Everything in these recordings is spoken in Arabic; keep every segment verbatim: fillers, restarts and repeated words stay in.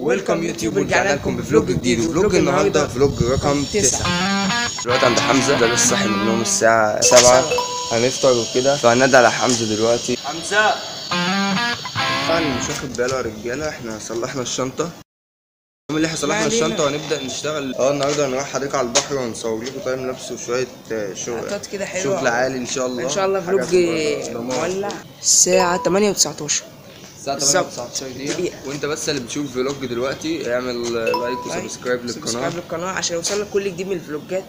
ويلكم يوتيوب، ورجعنا لكم بفلوج جديد. وفلوج النهارده فلوج رقم تسعة. دلوقتي عند حمزه، ده لسه صاحي من النوم الساعه سبعة، هنفطر وكده، فهنادي على حمزه دلوقتي. حمزه طبعا مش واخد باله يا رجاله، احنا صلحنا الشنطه. اليوم اللي احنا صلحنا الشنطه وهنبدا نشتغل. اه النهارده هنروح حديقه على البحر وهنصور لكم تايم لابس وشويه شغل كده حلوه، شغل عالي ان شاء الله. ان شاء الله فلوج مولع. الساعه تمانية وتسعتاشر الساعة تمانية وتسعتاشر دقيقة. وانت بس اللي بتشوف فلوج دلوقتي اعمل لايك وسبسكرايب للقناة سبسكرايب للقناة عشان يوصلك كل جديد من الفلوجات.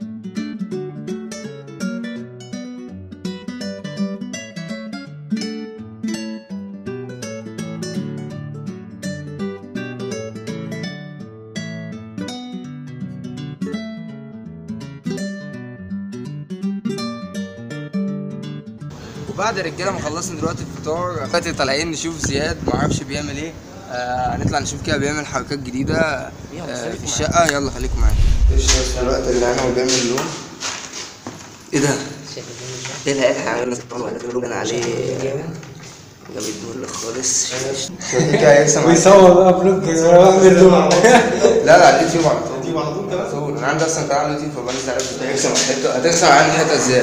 وبعد الرجاله ما خلصنا دلوقتي الفطار، دلوقتي طالعين نشوف زياد معرفش بيعمل ايه. آه هنطلع نشوف كده بيعمل حركات جديده آه في الشقه. يلا خليكم معايا. الوقت اللي انا هو بيعمل لون. ايه ده؟ ايه اللي هيعمل لون عليه جامد بقول لك خالص. ويصور بقى فلوج ويعمل لون. لا لا على اليوتيوب على طول. اليوتيوب على طول كمان. انا عندي اصلا قناه على اليوتيوب، فبنزل هترسم حته هترسم عندي حته ازاي.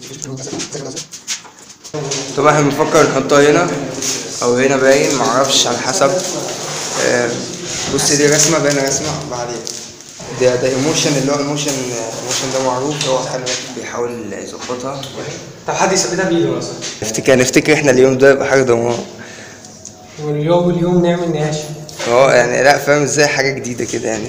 طبعا احنا بنفكر نحطها هنا او هنا باين معرفش على حسب. آه بص دي رسمه باينه رسمه بعدين. ده ده ايموشن اللي هو ايموشن ايموشن ده معروف، هو خلي بالك بيحاول يظبطها. طب حد يثبتها بايده مثلا؟ نفتكر نفتكر احنا اليوم ده يبقى حاجه دمار. واليوم واليوم نعمل نقاش. اه يعني لا فاهم ازاي، حاجه جديده كده يعني.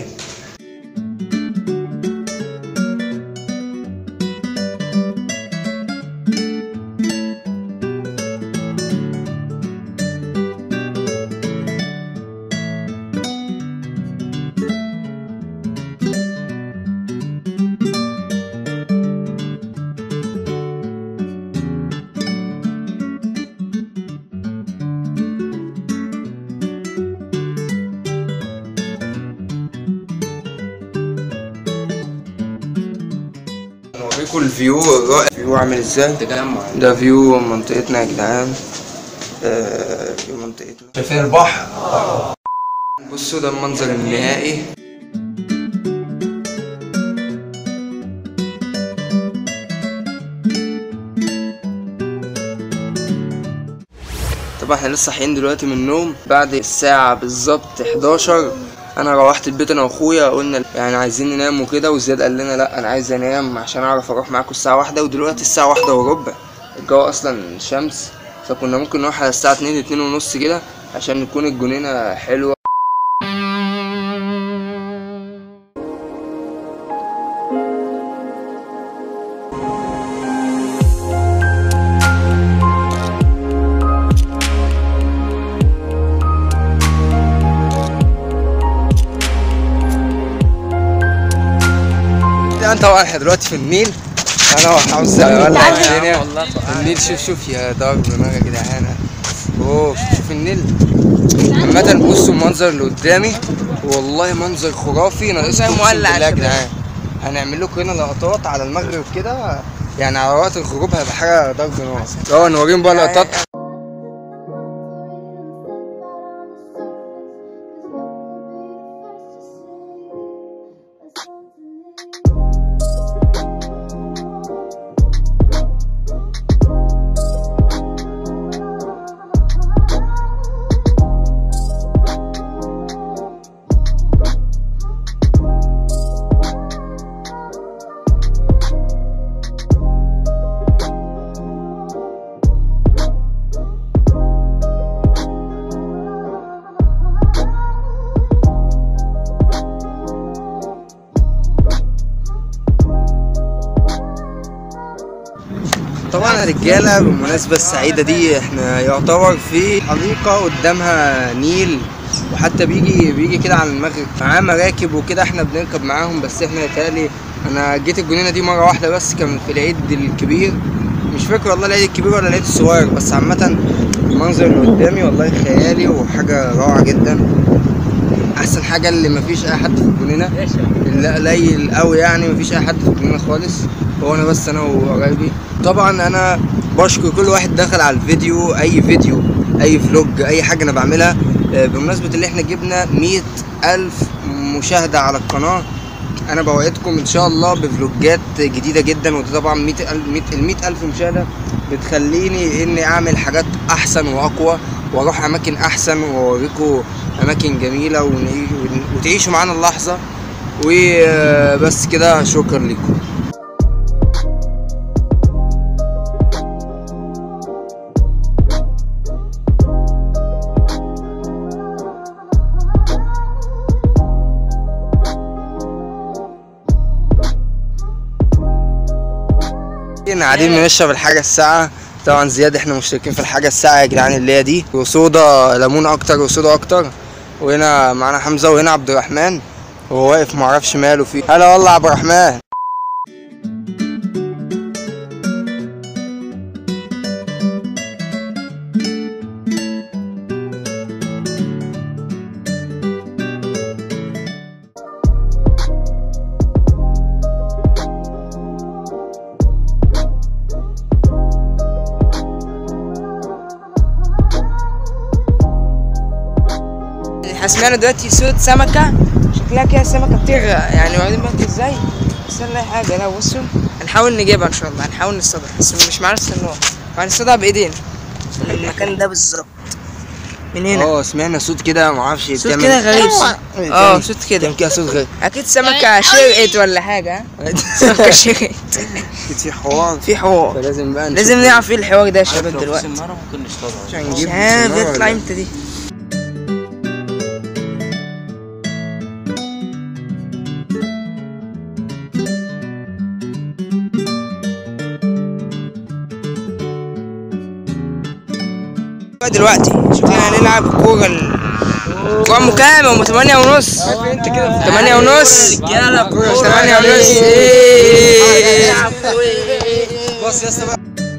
نوريكم الفيو الرائع. الفيو عامل ازاي؟ تجمع. ده فيو منطقتنا يا جدعان. آه فيو منطقتنا. شايفين البحر؟ بصوا ده المنظر النهائي. طبعا احنا لسه صاحيين دلوقتي من النوم بعد الساعة بالظبط حداشر. انا روحت البيت انا واخويا، قلنا يعني عايزين ننام وكده، وزياد قال لنا لا انا عايز انام عشان اعرف اروح معاكم الساعه واحدة. ودلوقتي الساعه واحدة وربع، الجو اصلا شمس، فكنا ممكن نروح على الساعه اتنين اتنين ونص كده عشان نكون الجنينه حلوه. طبعا احنا دلوقتي في النيل، انا وحمزه ولع الدنيا. النيل شوف شوف يا ضرب دماغ يا جدعان. اوه شوف شوف النيل. عامة بصوا المنظر اللي قدامي والله منظر خرافي، ناقصكم مولع يا جدعان. هنعمل لكم هنا لقطات على المغرب كده، يعني على وقت الغروب هيبقى حاجه ضرب نار. اه نوريهم بقى لقطات. طبعا يا رجاله بالمناسبه السعيده دي احنا يعتبر في حديقه قدامها نيل، وحتى بيجي بيجي كده على المغرب معاه مراكب وكده، احنا بنركب معاهم. بس احنا يتهيألي انا جيت الجنينه دي مره واحده بس، كان في العيد الكبير، مش فاكر والله العيد الكبير ولا العيد الصغير. بس عامه المنظر اللي قدامي والله خيالي وحاجه روعه جدا. احسن حاجه اللي مفيش اي حد في الجنينه، اللي قليل قوي يعني مفيش اي حد في الجنينه خالص، هو انا بس انا وقرايبي. طبعا انا بشكر كل واحد دخل على الفيديو، اي فيديو اي فلوج اي حاجه انا بعملها بمناسبة اللي احنا جبنا مية ألف مشاهدة على القناة، انا بوعدكم ان شاء الله بفلوجات جديدة جدا. وده طبعا مية ألف مشاهدة بتخليني اني اعمل حاجات احسن واقوى، واروح اماكن احسن واوريكم اماكن جميلة وتعيشوا معانا اللحظة. وبس كده، شكرا لكم. احنا قاعدين بنشرب الحاجة الساقعة. طبعا زياد احنا مشتركين في الحاجة الساقعة يا جدعان اللي هي دي، وصودا ليمون اكتر وصودا اكتر. وهنا معانا حمزة وهنا عبد الرحمن وهو واقف معرفش ماله فيه. هلا والله عبد الرحمن. سمعنا دلوقتي صوت سمكة، شكلها كده السمكة بتغرق، يعني واخدين بالكم ازاي؟ بس نلاقي حاجة. لا بصوا، هنحاول نجيبها ان شاء الله، هنحاول نصطادها بس مش معانا السنورة، هنصطادها بايدينا من المكان ده بالظبط، من هنا. اه سمعنا صوت كده معرفش صوت كده غريب. اه صوت كده كده صوت غريب. اكيد سمكة شرقت ولا حاجة. سمكة شرقت. في حوار في حوار فلازم بقى لازم نعرف ايه الحوار ده يا شباب دلوقتي. ممكن نصطادها عشان نجيب شهاب بيطلع امتى دي؟ دلوقتي شكلنا هنلعب الكورة الكورة ام كام؟ ام تمانية ونص. انت كده تمانية ونص رجاله تمانية ونص. بص يا اسطى بقى.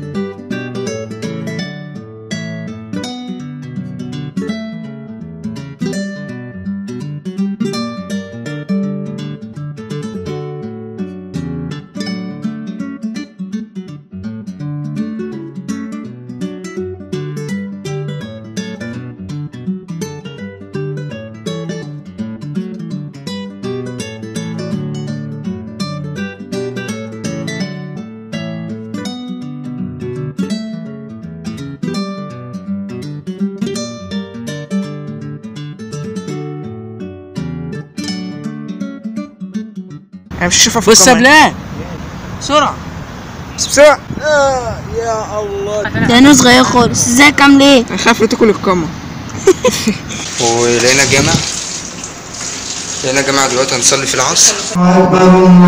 انا مش هشوفها في بص الكاميرا. بلان بسرعة بس بسرعة. آه يا الله. ده انا صغير خالص، ازيك عامل ايه؟ انا خايف لا تاكل الكاميرا. ولقينا جامع، لقينا جامع دلوقتي هنصلي في العصر. أكبر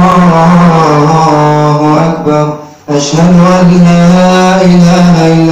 الله أكبر، أشهد أن لا إله إلا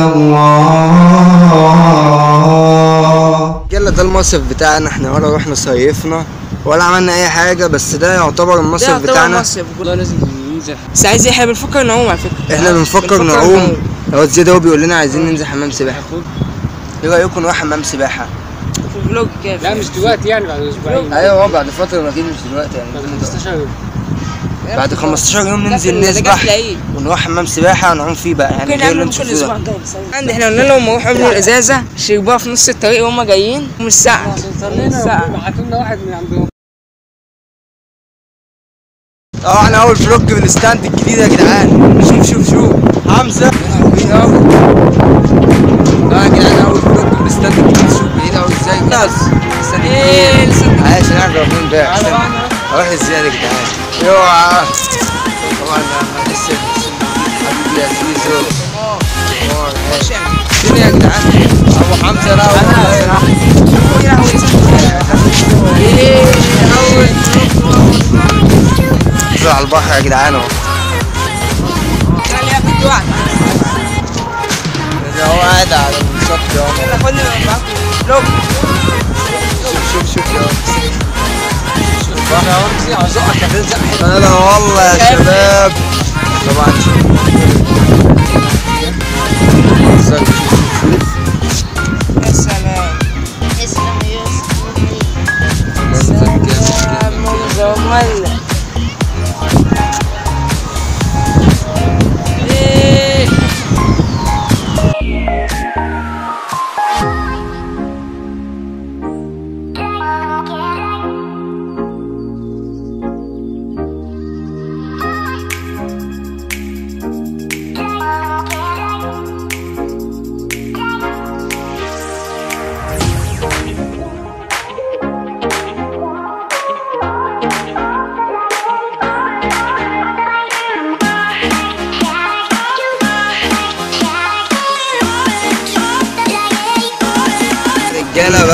الله. يلا ده المصيف بتاعنا احنا، ولا رحنا صيفنا ولا عملنا اي حاجه، بس ده يعتبر المصيف ده بتاعنا. والله لازم ننزل. بس عايز ايه؟ احنا بنفكر نعوم على فكرة. احنا بنفكر نعوم. هو زياد هو بيقول لنا عايزين ننزل حمام سباحه. ايه رايكم نروح حمام سباحه؟ في الفلوج كده. لا مش دلوقتي، يعني بعد اسبوعين. ايوه هو بعد فتره، اكيد مش دلوقتي يعني. بعد خمستاشر يوم. بعد خمستاشر يوم ننزل نسبح ونروح حمام سباحه ونعوم فيه بقى، يعني ممكن غير اللي نعمل انتوا كل شفتوه اسبوع ده. ده. عندي احنا قلنا لهم روحوا قبل الازازة شربوها في نص الطريق وهم جايين ومش ساعة. صلينا بعتوا لنا واحد من عندهم. اه احنا اول فلوج بالاستاند الجديد يا جدعان. شوف شوف شوف حمزه بعيد قوي. اه يا جدعان اول فلوج بالاستاند الجديد. شوف بعيد قوي ازاي. بس استاند ايه الجديد عايش احنا رايحين بقى. اروح ازاي يا جدعان؟ اوعى طبعا لسه حبيبي يا زيزو. فين يا جدعان؟ ابو حمزه راح. ايه اول فلوج على البحر يا جدعان اهو. هو قاعد على الشط اهو. يلا خدني معاكم فلوج. شوف شوف شوف يا هلا والله يا شباب. طبعا شوف يا سلام. اسلام يا يا منظر مولع. ايه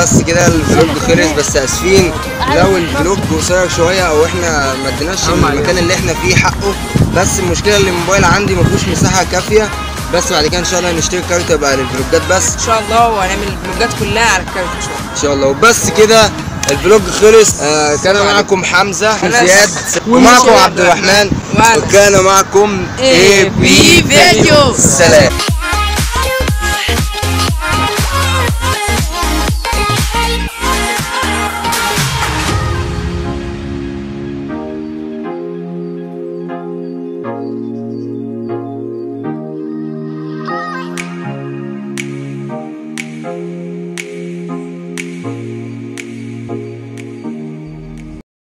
بس كده الفلوج خلص، بس اسفين لو الفلوج قصير شويه او احنا ما اديناش المكان اللي احنا فيه حقه، بس المشكله اللي الموبايل عندي ما فيهوش مساحه كافيه. بس بعد كده ان شاء الله هنشتري كارت يبقى للفلوجات بس ان شاء الله، وهنعمل الفلوجات كلها على الكارت ان شاء الله. ان شاء الله. وبس كده الفلوج خلص. آه كان معكم حمزه وزياد ومعكم عبد الرحمن، وكان معكم اي بي فيديو. سلام.